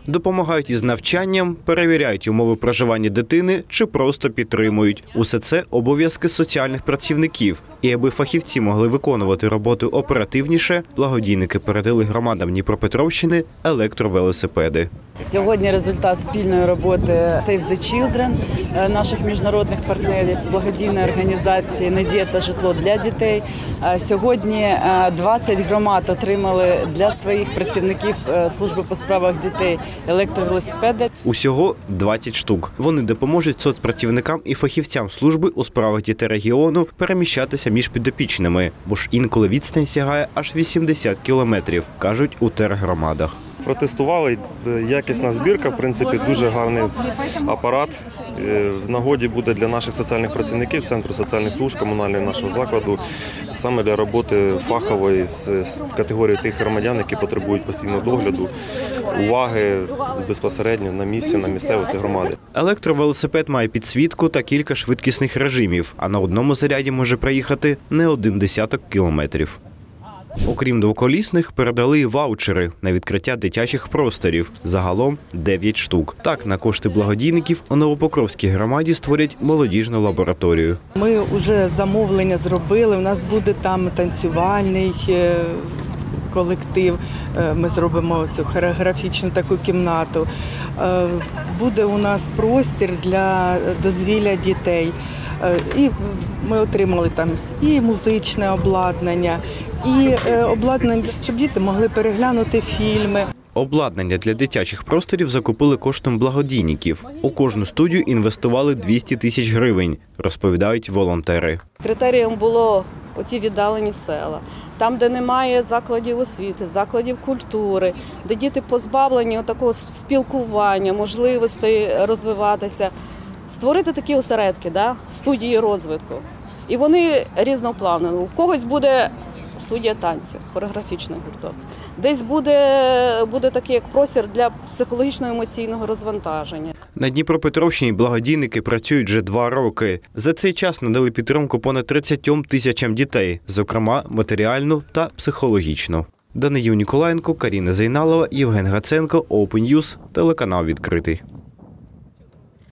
Допомагають із навчанням, перевіряють умови проживання дитини чи просто підтримують. Усе це обов'язки соціальних працівників. І аби фахівці могли виконувати роботу оперативніше, благодійники передали громадам Дніпропетровщини електровелосипеди. Сьогодні результат спільної роботи Save the Children, наших міжнародних партнерів, благодійної організації «Надія та житло для дітей». Сьогодні 20 громад отримали для своїх працівників служби по справах дітей електровелосипеди. Усього 20 штук. Вони допоможуть соцпрацівникам і фахівцям служби у справах дітей регіону переміщатися між підопічними, бо ж інколи відстань сягає аж 80 кілометрів, кажуть у тергромадах. Протестували, якісна збірка, в принципі, дуже гарний апарат. В нагоді буде для наших соціальних працівників, Центру соціальних служб комунального нашого закладу, саме для роботи фахової з категорією тих громадян, які потребують постійного догляду, уваги безпосередньо на місці, на місцевості громади. Електровелосипед має підсвітку та кілька швидкісних режимів, а на одному заряді може проїхати не один десяток кілометрів. Окрім двоколісних, передали і ваучери на відкриття дитячих просторів. Загалом 9 штук. Так, на кошти благодійників у Новопокровській громаді створять молодіжну лабораторію. Ми вже замовлення зробили, у нас буде там танцювальний колектив, ми зробимо цю хореографічну таку кімнату. Буде у нас простір для дозвілля дітей. І ми отримали там і музичне обладнання, і обладнання, щоб діти могли переглянути фільми. Обладнання для дитячих просторів закупили коштом благодійників. У кожну студію інвестували 200 тисяч гривень, розповідають волонтери. Критерієм було оті віддалені села. Там, де немає закладів освіти, закладів культури, де діти позбавлені такого спілкування, можливостей розвиватися. Створити такі осередки, студії розвитку. І вони різноплавні. У когось буде студія танців, хореографічний гурток. Десь буде такий як простір для психологічно-емоційного розвантаження. На Дніпропетровщині благодійники працюють вже 2 роки. За цей час надали підтримку понад 30 тисячам дітей, зокрема матеріальну та психологічну. Даниїл Ніколаєнко, Каріна Зейналова, Євген Гаценко, Open News, телеканал «Відкритий».